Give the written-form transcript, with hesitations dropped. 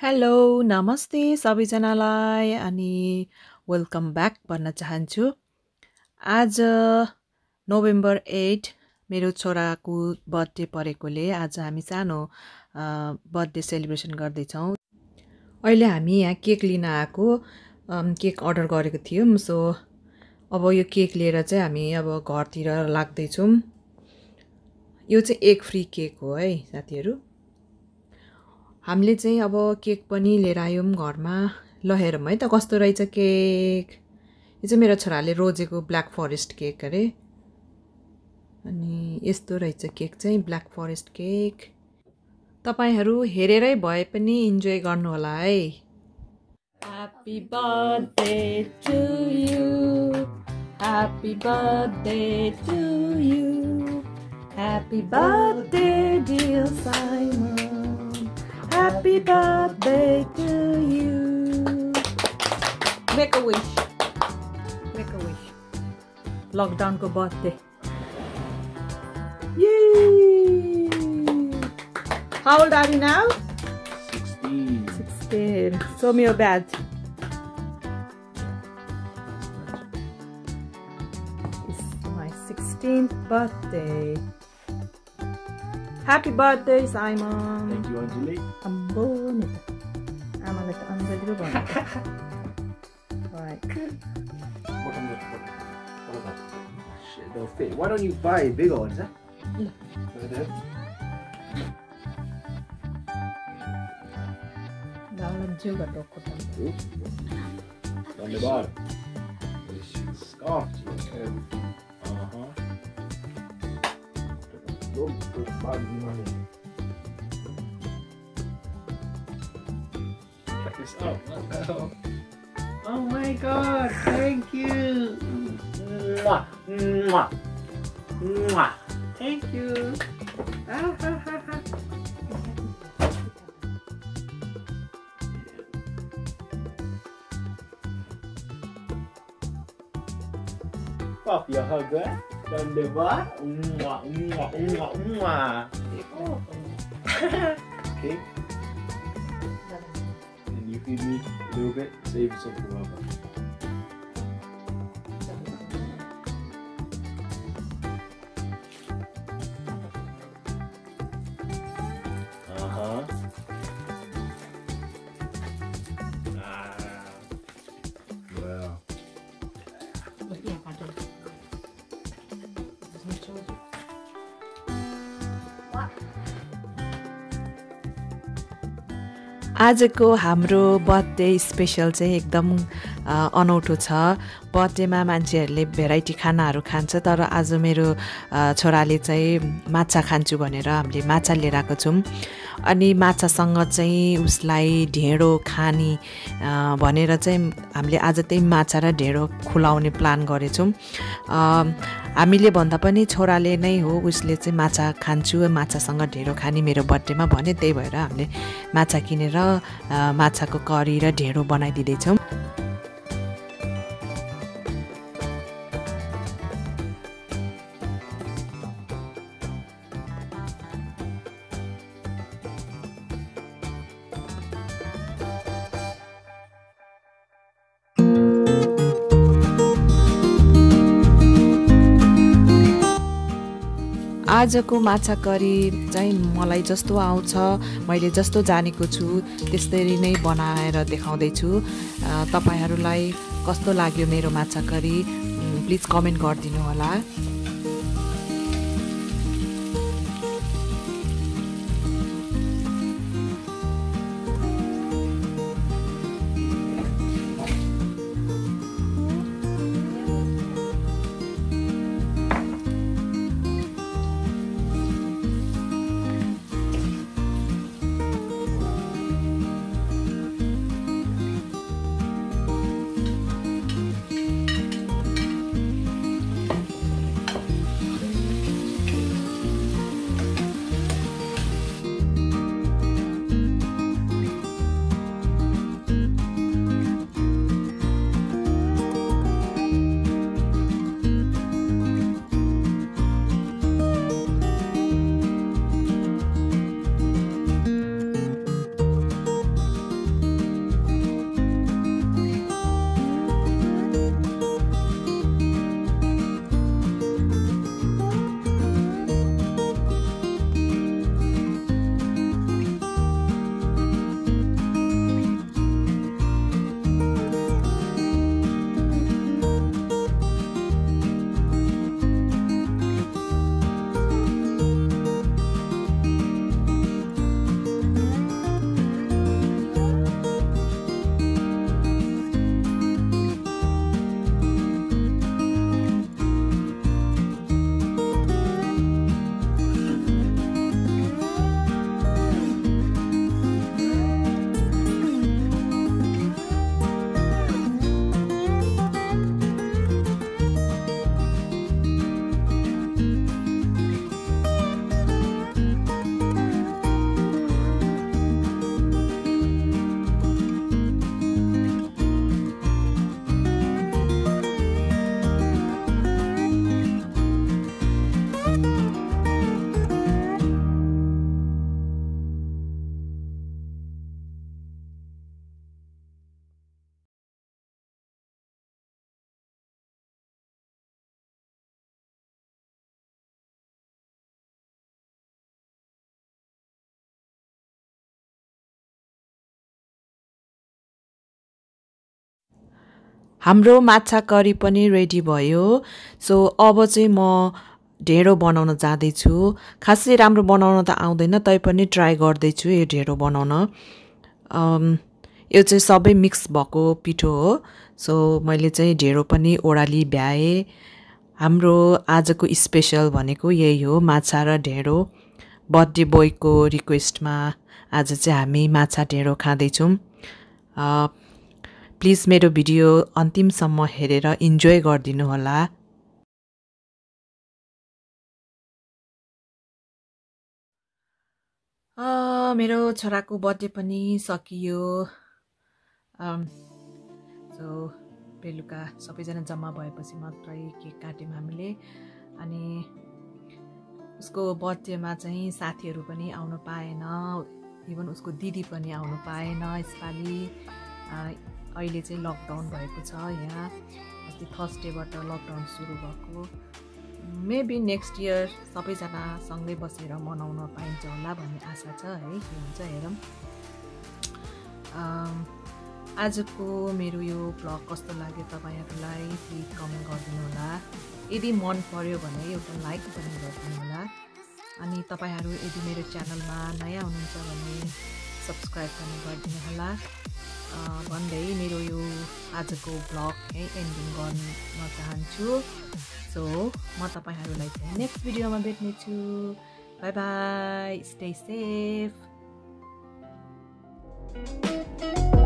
Hello नमस्ते सबैजनालाई अनि वेलकम ब्याक भन्न चाहन्छु। आज नोभेम्बर 8 मेरो छोराको बर्थडे परेकोले आज हामी सानो बर्थडे सेलिब्रेसन गर्दैछौँ। अहिले हामी यहाँ केक लिन आएको केक अर्डर गरेको थियौँ। सो अब यो केक लिएर चाहिँ हामी अब घरतिर लाग्दैछौँ। यो चाहिँ एग फ्री केक हो है साथीहरू। हामीले चाहिँ अब केक पनि लिएर आयौँ घरमा। ल हेरौँ है त कस्तो रहेछ केक। यो चाहिँ मेरो छोराले रोजेको ब्ल्याक फरेस्ट केक अरे। अनि यस्तो रहेछ केक चाहिँ ब्ल्याक फरेस्ट केक। तपाईहरू हेरेरै भए पनि इन्जोय गर्नु होला है। Happy birthday to you, happy birthday to you, happy birthday dear Simon, happy birthday to you. Make a wish. Make a wish. Lockdown ko birthday. Yay! How old are you now? 16. 16. Show me your badge. It's my 16th birthday. Happy birthday, Simon. Thank you, Anjali. Ambo nito. Amalai ta Anjali ro bhanyo. Right. What about shit, they'll fit. Why don't you buy bigger ones, huh? Look at that. Dalam juga toko ta. On the bottom. Scarf. Uh-huh. Good money. Check this out. Oh my God! Thank you. Mwah, mwah, mwah. Thank you. Ah, ha, ha, ha. Pop your hug, eh? Don't live what? Mwah, mwah, mwah, mwah. Okay. And you feed me a little bit, save some for Mama. Uh-huh. Wow. आजको हाम्रो birthday special चाहिँ एकदम अनौठो छ। बर्थडेमा मान्छेहरूले variety खानाहरू खान्छ, तर आज मेरो छोराले चाहिँ माछा खान्छु भनेर हामीले माछा लिएर आएको छौँ। अनि माछासँग चाहिँ उसलाई ढेँडो खानी भनेर चाहिँ हामीले आज त्यही माछा र ढेँडो खुलाउने प्लान गरेछौँ। हामीले भन्दा पनि छोराले नै हो, उसले चाहिँ माछा खान्छु, माछासँग ढेँडो खानी मेरो बर्थडेमा भने, त्यही भएर हामीले माछा किनेर माछाको करी र ढेँडो बनाइदिँदैछौँ। आजको माछा करी चाहिँ मलाई जस्तो आउँछ, मैले जस्तो जानेको छु त्यस्तै नै बनाएर देखाउँदैछु। तपाईहरूलाई कस्तो लाग्यो मेरो माछा करी प्लिज कमेन्ट गरिदिनु होला। हाम्रो माछा करी पनि रेडी भयो। सो अब चाहिँ म ढेँडो बनाउन जाँदैछु। खासै राम्रो बनाउन त आउँदैन, तैपनि ट्राई गर्दैछु यो ढेँडो बनाउन। यो चाहिँ सबै मिक्स भएको पिठो हो। सो मैले चाहिँ ढेँडो पनि ओराली भ्याएँ। हाम्रो आजको स्पेसल भनेको यही हो, माछा र ढेँडो। बर्थडे बोयको रिक्वेस्टमा आज चाहिँ हामी माछा ढेँडो खाँदैछौँ। प्लिज मेरो भिडियो अन्तिमसम्म हेरेर इन्जोय गरिदिनु होला। मेरो छोराको बर्थडे पनि सकियो। सो बेलुका सबैजना जम्मा भएपछि मात्रै केक काट्यौँ हामीले। अनि उसको बर्थडेमा चाहिँ साथीहरू पनि आउनु पाएन, इभन उसको दिदी पनि आउनु पाएन यसपालि। अहिले चाहिँ लकडाउन भएको छ यहाँ, अस्ति थर्सडेबाट लकडाउन सुरु भएको। मेबी नेक्स्ट इयर सबैजना सँगै बसेर मनाउन पाइन्छ होला भन्ने आशा छ है, के हुन्छ हेरौँ। आजको मेरो यो भ्लग कस्तो लाग्यो तपाईँहरूलाई प्लिज कमेन्ट गरिदिनु होला। यदि मन पर्यो भने एउटा लाइक पनि गरिदिनु होला। अनि तपाईँहरू यदि मेरो च्यानलमा नयाँ हुनुहुन्छ भने सब्सक्राइब पनि गरिदिनु होला भन्दै मेरो यो आजको भ्लग एन्डिङ गर्न चाहन्छु। सो म तपाईँहरूलाई चाहिँ नेक्स्ट भिडियोमा भेट्नेछु। Bye bye, stay safe.